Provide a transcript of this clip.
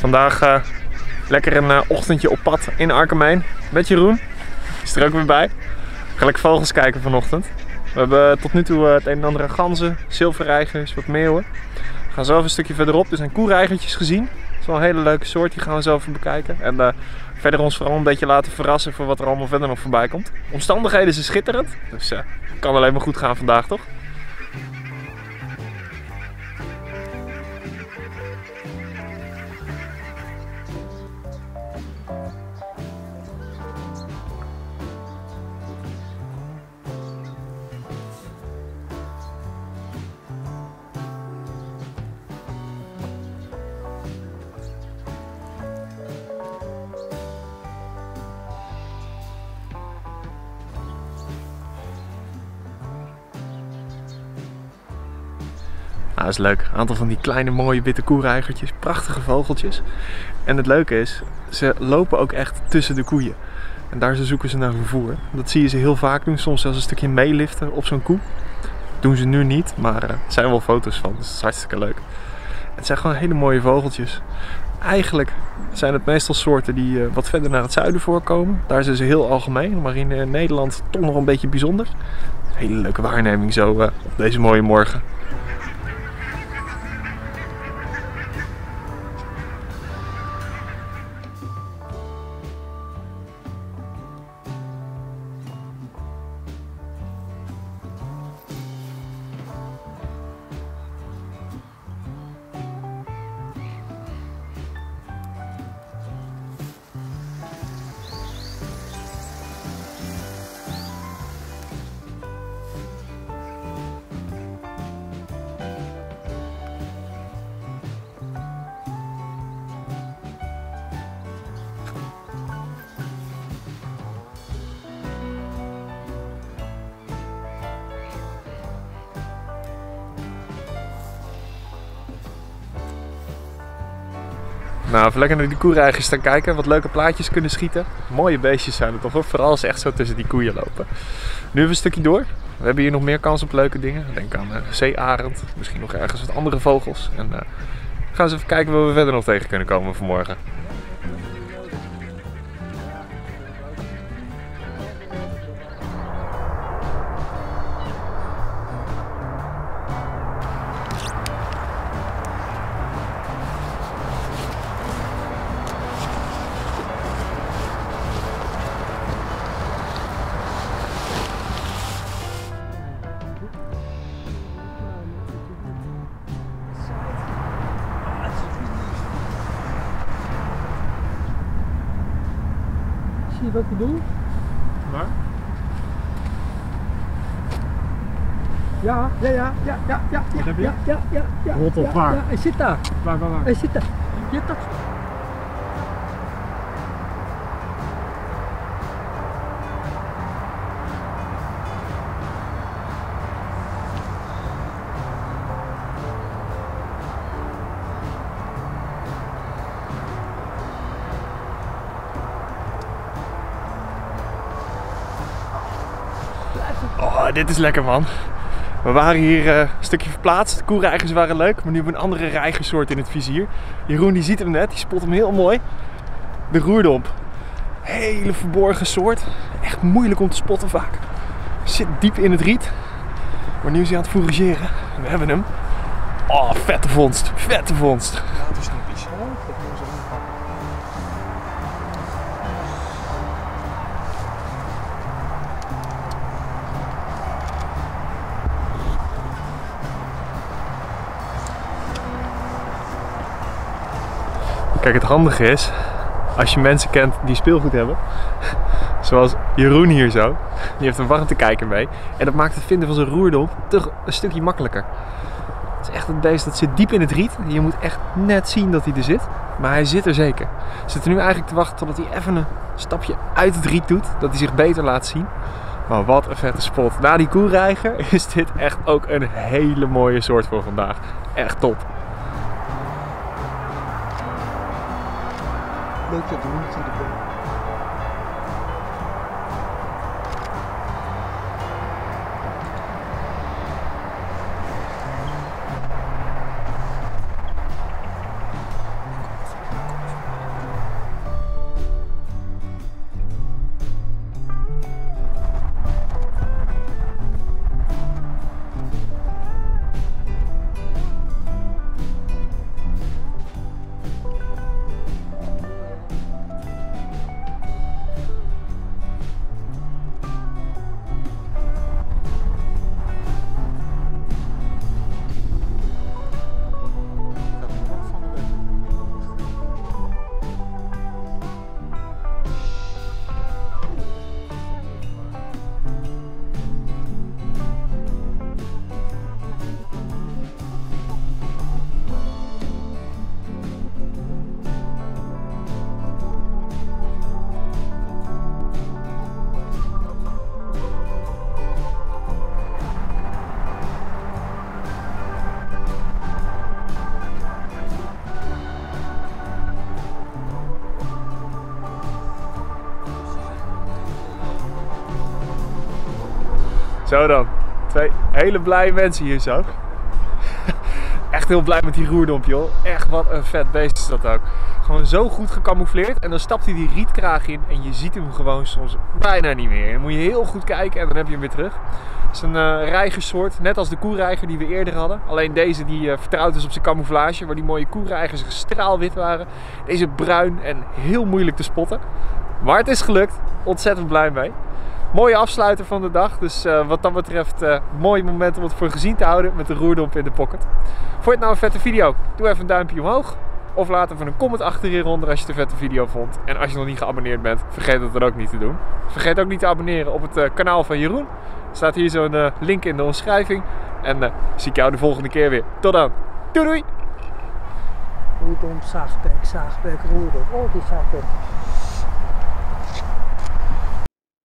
Vandaag lekker een ochtendje op pad in Arkenmeen. Met Jeroen. Is er ook weer bij. We gaan lekker vogels kijken vanochtend. We hebben tot nu toe het een en ander aan ganzen, zilverreigers, wat meeuwen. We gaan zo even een stukje verderop. Er zijn koereigertjes gezien. Dat is wel een hele leuke soort, die gaan we zo even bekijken. En verder ons vooral een beetje laten verrassen voor wat er allemaal verder nog voorbij komt. Omstandigheden zijn schitterend, dus het kan alleen maar goed gaan vandaag, toch? Nou, dat is leuk. Een aantal van die kleine mooie witte koereigertjes. Prachtige vogeltjes. En het leuke is, ze lopen ook echt tussen de koeien. En daar zoeken ze naar vervoer. Dat zie je ze heel vaak doen. Soms zelfs een stukje meeliften op zo'n koe. Dat doen ze nu niet, maar er zijn wel foto's van. Dus dat is hartstikke leuk. Het zijn gewoon hele mooie vogeltjes. Eigenlijk zijn het meestal soorten die wat verder naar het zuiden voorkomen. Daar zijn ze heel algemeen, maar in Nederland toch nog een beetje bijzonder. Hele leuke waarneming zo op deze mooie morgen. Nou, even lekker naar die koereigertjes staan kijken, wat leuke plaatjes kunnen schieten. Mooie beestjes zijn het toch hoor, vooral als ze echt zo tussen die koeien lopen. Nu even een stukje door. We hebben hier nog meer kans op leuke dingen. Denk aan zeearend, misschien nog ergens wat andere vogels. En gaan we eens even kijken waar we verder nog tegen kunnen komen vanmorgen. Zie je wat ik bedoel? Waar? Ja. Wat heb je? Ja. Rot op waar? Ja, hij zit daar. Waar? Hij zit daar. Je hebt dat. Oh, dit is lekker man. We waren hier een stukje verplaatst. De koereigers waren leuk, maar nu hebben we een andere reigersoort in het vizier. Jeroen die ziet hem net, die spot hem heel mooi. De roerdomp. Hele verborgen soort. Echt moeilijk om te spotten vaak. Zit diep in het riet. Maar nu is hij aan het fourageren. We hebben hem. Oh, vette vondst. Vette vondst. Kijk, het handige is, als je mensen kent die speelgoed hebben, zoals Jeroen hier zo, die heeft een warmtekijker mee. En dat maakt het vinden van zo'n roerdomp toch een stukje makkelijker. Het is echt het beest dat zit diep in het riet. Je moet echt net zien dat hij er zit. Maar hij zit er zeker. We zitten nu eigenlijk te wachten totdat hij even een stapje uit het riet doet. Dat hij zich beter laat zien. Maar wat een vette spot. Na die koereiger is dit echt ook een hele mooie soort voor vandaag. Echt top. Leuk dat de hond hier erbij. Zo dan. 2 hele blije mensen hier zo. Echt heel blij met die roerdomp, joh. Echt wat een vet beest is dat ook. Gewoon zo goed gecamoufleerd. En dan stapt hij die rietkraag in en je ziet hem gewoon soms bijna niet meer. Dan moet je heel goed kijken en dan heb je hem weer terug. Het is een reigersoort, net als de koereiger die we eerder hadden. Alleen deze die vertrouwd is op zijn camouflage, waar die mooie koereigers straalwit waren. Deze bruin en heel moeilijk te spotten. Maar het is gelukt. Ontzettend blij mee. Mooie afsluiter van de dag, dus wat dat betreft mooi moment om het voor gezien te houden met de roerdomp in de pocket. Vond je het nou een vette video? Doe even een duimpje omhoog. Of laat even een comment achter hieronder als je het een vette video vond. En als je nog niet geabonneerd bent, vergeet dat dan ook niet te doen. Vergeet ook niet te abonneren op het kanaal van Jeroen. Er staat hier zo'n link in de omschrijving. En zie ik jou de volgende keer weer. Tot dan. Doei doei! Roerdomp, zaagbek, roerdomp. Oh, die zaagbek.